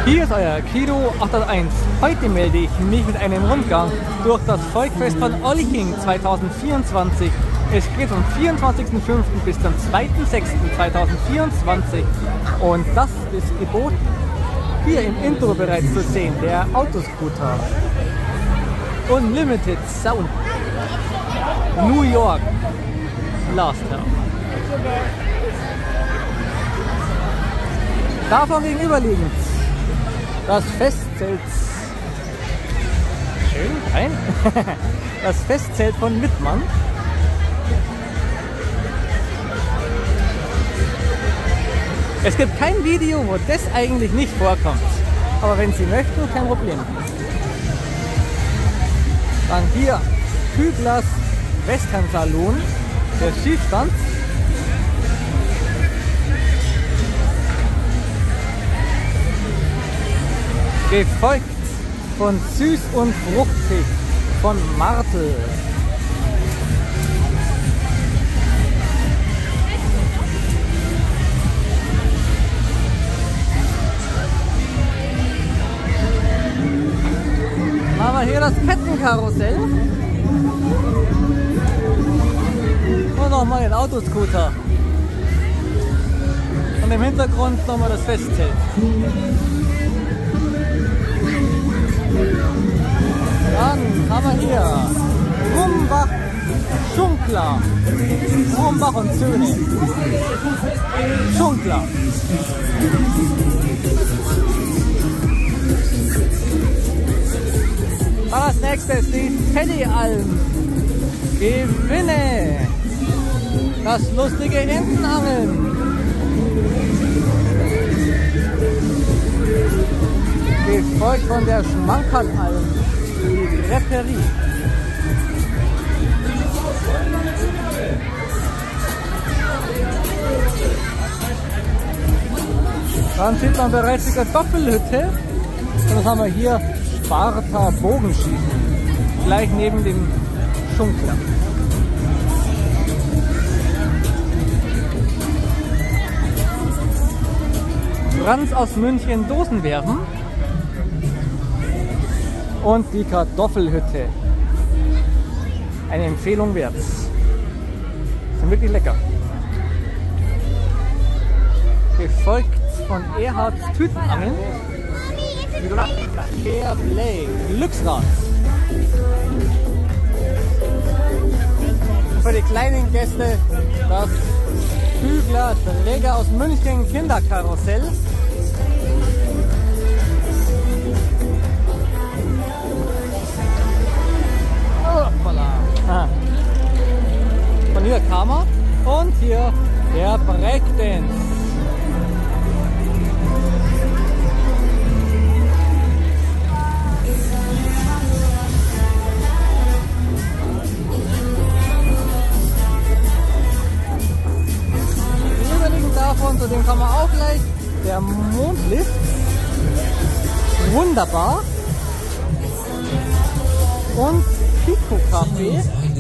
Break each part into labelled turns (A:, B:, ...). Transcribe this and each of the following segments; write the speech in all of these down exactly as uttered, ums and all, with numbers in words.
A: Hier ist euer Kilo achthunderteins. Heute melde ich mich mit einem Rundgang durch das Volksfest von Olching zweitausendvierundzwanzig. Es geht vom vierundzwanzigsten fünften bis zum zweiten sechsten zweitausendvierundzwanzig und das ist geboten. Hier im Intro bereits zu sehen, der Autoscooter. Unlimited Sound. New York. Last Town. Davon gegenüberliegend das Festzelt. Schön, nein. Das Festzelt von Wittmann. Es gibt kein Video, wo das eigentlich nicht vorkommt. Aber wenn Sie möchten, kein Problem. Dann hier Küblers Western Saloon, der Schießstand. Gefolgt von Süß und Fruchtig von Martel. Dann haben wir hier das Kettenkarussell. Und nochmal den Autoscooter. Und im Hintergrund nochmal das Festzelt. Dann haben wir hier Rumbach Schunkler. Rumbach und Söhne. Schunkler. Als nächstes die Teddy-Alm. Gewinne. Das lustige Entenangeln. Gefolgt von der Schmankerlalm. Die Creperie. Dann sieht man bereits die Kartoffelhütte. Und das haben wir hier Sparta Bogenschießen. Gleich neben dem Schunkler. Franz aus München Dosen werfen. Und die Kartoffelhütte. Eine Empfehlung wert. Sind wirklich lecker. Gefolgt von Erhards Tütenangeln. Fairplay. Glücksrad. Für die kleinen Gäste das Hügler Träger aus München Kinderkarussell. Ah. Von hier kam er und hier der Breakdance. Überliegend davon, zu dem kann man auch gleich, der Mondlift. Wunderbar. Und Pico Café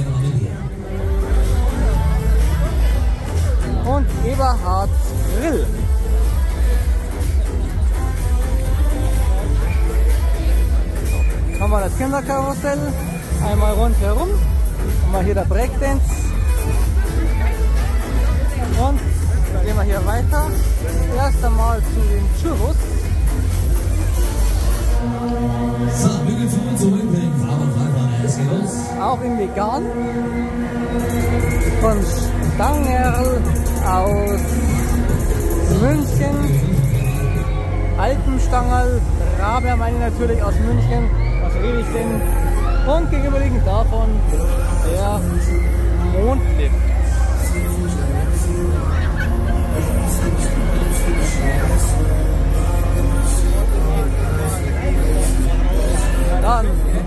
A: und Eberhards Grill. So, haben wir das Kinderkarussell einmal rundherum. Haben wir hier der Breakdance. Und dann gehen wir hier weiter. Erst einmal zu den Churros.
B: So, wir gehen vor und zurück mit dem Fahrradfahren. Es geht los.
A: Auch in vegan. Von Stangerl aus München. Alpenstangerl. Rabe meine ich natürlich aus München. Was rede ich denn? Und gegenüberliegend davon der Mondlift. Dann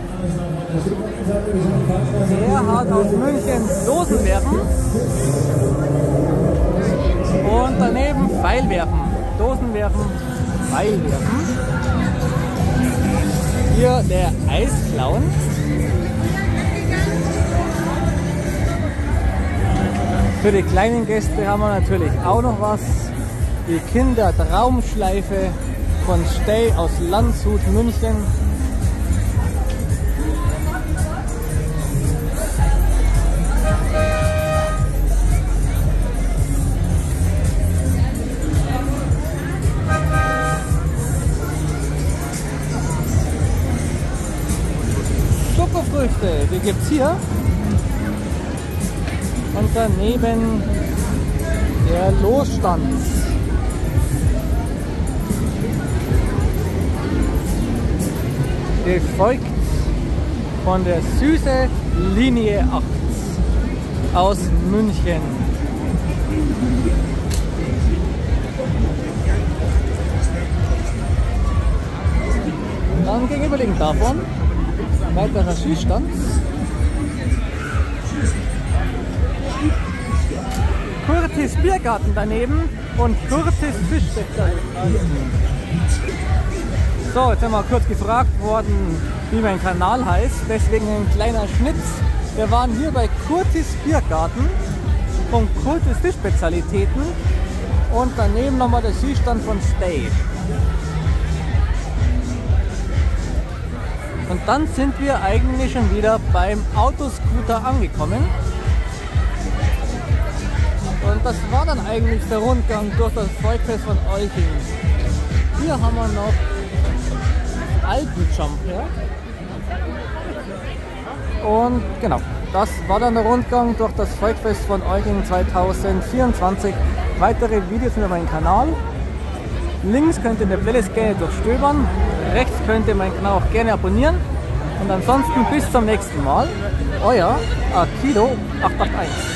A: Erhard aus München Dosen werfen und daneben Pfeil werfen. Dosen werfen, Pfeil werfen. Hier der Eisclown. Für die kleinen Gäste haben wir natürlich auch noch was. Die Kindertraumschleife von Stay aus Landshut, München. Schokofrüchte, die gibt es hier. Und daneben der Losstand. Gefolgt von der Süße Linie acht aus München. Dann gegenüberliegend davon weiterer Süßstand. Kurtis Biergarten daneben und Kurtis Fischspezialitäten. So, jetzt haben wir kurz gefragt worden, wie mein Kanal heißt, deswegen ein kleiner Schnitt. Wir waren hier bei Kurtis Biergarten und Kurtis Fischspezialitäten und daneben nochmal der Süßstand von Stay. Und dann sind wir eigentlich schon wieder beim Autoscooter angekommen. Und das war dann eigentlich der Rundgang durch das Volksfest von Olching. Hier haben wir noch Alpenjump, ja? Und genau, das war dann der Rundgang durch das Volksfest von Olching zweitausendvierundzwanzig. Weitere Videos sind auf meinem Kanal. Links könnt ihr in der Playlist gerne durchstöbern, rechts könnt ihr meinen Kanal auch gerne abonnieren. Und ansonsten bis zum nächsten Mal, euer Akido acht acht eins.